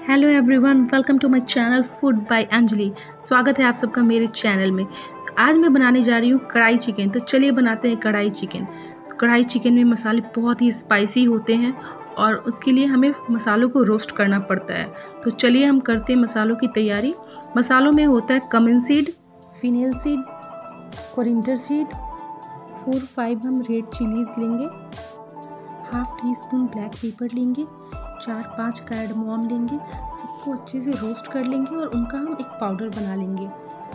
Hello everyone, welcome to my channel food by Anjali. स्वागत है आप सबका मेरे चैनल में। आज मैं बनाने जा रही हूँ कढ़ाई चिकन। तो चलिए बनाते हैं कढ़ाई चिकन। तो कढ़ाई चिकन में मसाले बहुत ही स्पाइसी होते हैं और उसके लिए हमें मसालों को रोस्ट करना पड़ता है। तो चलिए हम करते हैं मसालों की तैयारी। मसालों में होता है cumin seed, fennel seed, coriander seed, 4-5 हम रेड चिलीज लेंगे, half teaspoon black pepper लेंगे, 4-5 कार्डमम लेंगे। सबको अच्छे से रोस्ट कर लेंगे और उनका हम एक पाउडर बना लेंगे।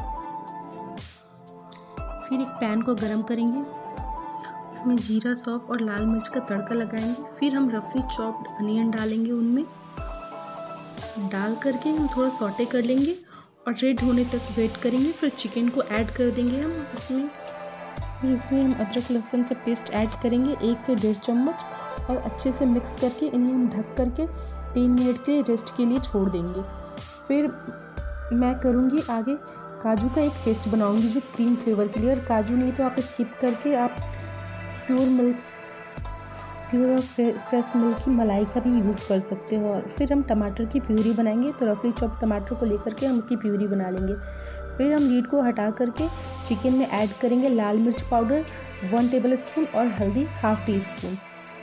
फिर एक पैन को गरम करेंगे, उसमें जीरा, सौंफ और लाल मिर्च का तड़का लगाएंगे। फिर हम रफली चॉप्ड अनियन डालेंगे, उनमें डाल करके हम थोड़ा सौटे कर लेंगे और रेड होने तक वेट करेंगे। फिर चिकन को ऐड कर देंगे हम उसमें। फिर उसमें हम अदरक लहसुन का पेस्ट ऐड करेंगे 1 से 1.5 चम्मच और अच्छे से मिक्स करके इन्हें हम ढक करके 3 मिनट के रेस्ट के लिए छोड़ देंगे। फिर मैं करूँगी आगे काजू का एक पेस्ट बनाऊँगी जो क्रीम फ्लेवर के लिए। और काजू नहीं तो आप स्किप करके आप प्योर और फ्रेश मिल्क की मलाई का भी यूज़ कर सकते हो। और फिर हम टमाटर की प्यूरी बनाएंगे। तो रफली चॉप टमाटर को लेकर के हम उसकी प्यूरी बना लेंगे। फिर हम लीड को हटा करके चिकन में ऐड करेंगे लाल मिर्च पाउडर 1 टेबल स्पून और हल्दी हाफ टी स्पून।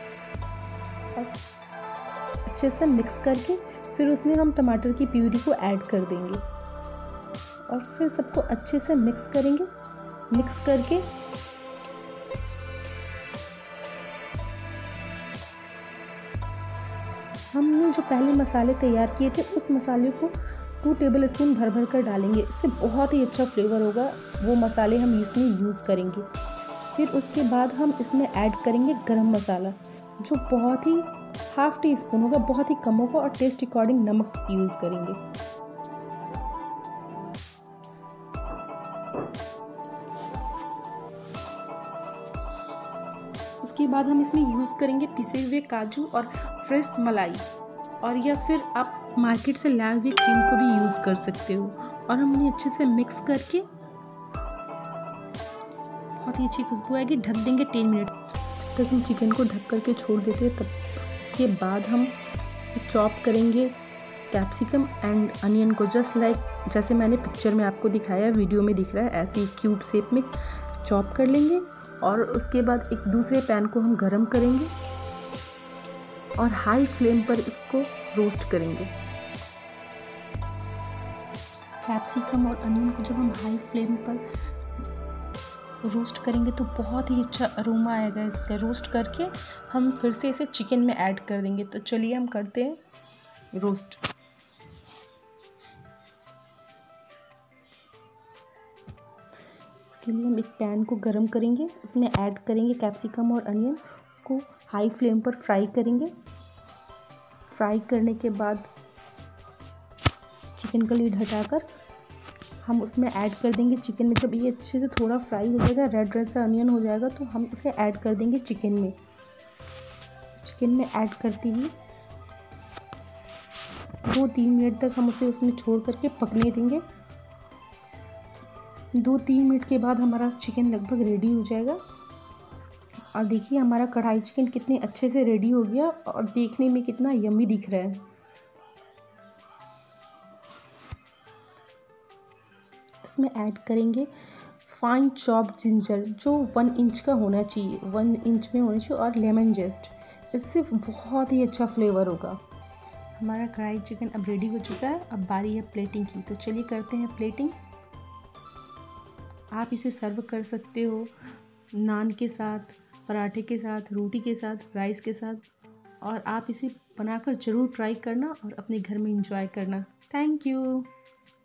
अच्छे से मिक्स करके फिर उसमें हम टमाटर की प्यूरी को ऐड कर देंगे और फिर सबको अच्छे से मिक्स करेंगे। मिक्स करके हमने जो पहले मसाले तैयार किए थे उस मसाले को 2 टेबल स्पून भर भर कर डालेंगे। इससे बहुत ही अच्छा फ्लेवर होगा। वो मसाले हम इसमें यूज़ करेंगे। फिर उसके बाद हम इसमें ऐड करेंगे गरम मसाला जो बहुत ही हाफ टी स्पून होगा, बहुत ही कम होगा। और टेस्ट अकॉर्डिंग नमक यूज़ करेंगे। उसके बाद हम इसमें यूज़ करेंगे पिसे हुए काजू और फ्रेश मलाई, और या फिर आप मार्केट से लाए हुए क्रीम को भी यूज़ कर सकते हो। और हमने अच्छे से मिक्स करके बहुत ही अच्छी खुशबू आएगी। ढक देंगे 10 मिनट। जब तक हम चिकन को ढक करके छोड़ देते हैं तब उसके बाद हम चॉप करेंगे कैप्सिकम एंड अनियन को जैसे मैंने पिक्चर में आपको दिखाया, वीडियो में दिख रहा है, ऐसे ही क्यूब शेप में चॉप कर लेंगे। और उसके बाद एक दूसरे पैन को हम गरम करेंगे और हाई फ्लेम पर इसको रोस्ट करेंगे। कैप्सिकम और अनियन को जब हम हाई फ्लेम पर रोस्ट करेंगे तो बहुत ही अच्छा अरोमा आएगा इसका। रोस्ट करके हम फिर से इसे चिकन में ऐड कर देंगे। तो चलिए हम करते हैं रोस्ट। इसके लिए हम एक पैन को गरम करेंगे, उसमें ऐड करेंगे कैप्सिकम और अनियन। उसको हाई फ्लेम पर फ्राई करेंगे। फ्राई करने के बाद चिकन का लीड हटाकर हम उसमें ऐड कर देंगे चिकन में। जब ये अच्छे से थोड़ा फ्राई हो जाएगा, रेड रेड सा अनियन हो जाएगा, तो हम इसे ऐड कर देंगे चिकन में। चिकन में ऐड करते ही 2-3 मिनट तक हम उसे उसमें छोड़ करके पकने देंगे। 2-3 मिनट के बाद हमारा चिकन लगभग रेडी हो जाएगा। और देखिए हमारा कढ़ाई चिकन कितने अच्छे से रेडी हो गया और देखने में कितना यम्मी दिख रहा है। इसमें ऐड करेंगे फाइन चॉप्ड जिंजर जो 1 इंच का होना चाहिए, 1 इंच में होना चाहिए, और लेमन जेस्ट। इससे बहुत ही अच्छा फ्लेवर होगा। हमारा कढ़ाई चिकन अब रेडी हो चुका है। अब बारी है प्लेटिंग की। तो चलिए करते हैं प्लेटिंग। आप इसे सर्व कर सकते हो नान के साथ, पराठे के साथ, रोटी के साथ, राइस के साथ। और आप इसे बनाकर ज़रूर ट्राई करना और अपने घर में एंजॉय करना। Thank you.